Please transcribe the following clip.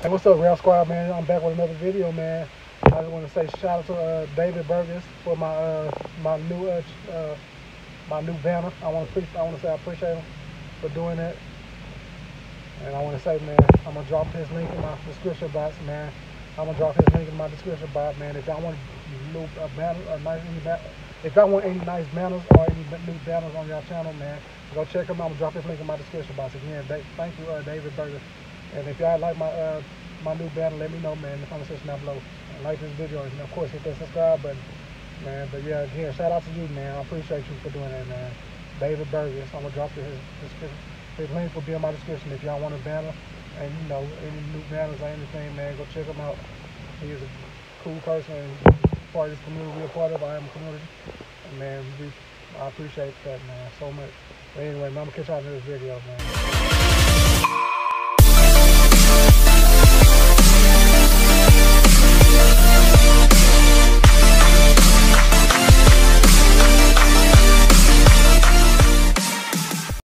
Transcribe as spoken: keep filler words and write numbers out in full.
Hey, what's up, Rail Squad, man? I'm back with another video, man. I just want to say shout out to uh, David Burgess for my uh, my new uh, uh, my new banner. I want to I want to say I appreciate him for doing that. And I want to say, man, I'm gonna drop his link in my description box, man. I'm gonna drop his link in my description box, man. If y'all want new a banner, a nice any banner, if y'all want any nice banners or any new banners on your channel, man, go check them out. I'm gonna drop his link in my description box again. Thank you, uh, David Burgess. And if y'all like my uh, my new banner, let me know, man, in the comment section down below. And like this video, and of course hit that subscribe button, man. But yeah, again, shout out to you, man. I appreciate you for doing that, man. David Burgess. I'm gonna drop his description. His link will be in my description if y'all want a banner and you know any new banners or anything, man. Go check him out. He is a cool person and part of this community we're a part of. I am a community, and man, we, I appreciate that, man, so much. But anyway, man, I'm gonna catch y'all in this video, man.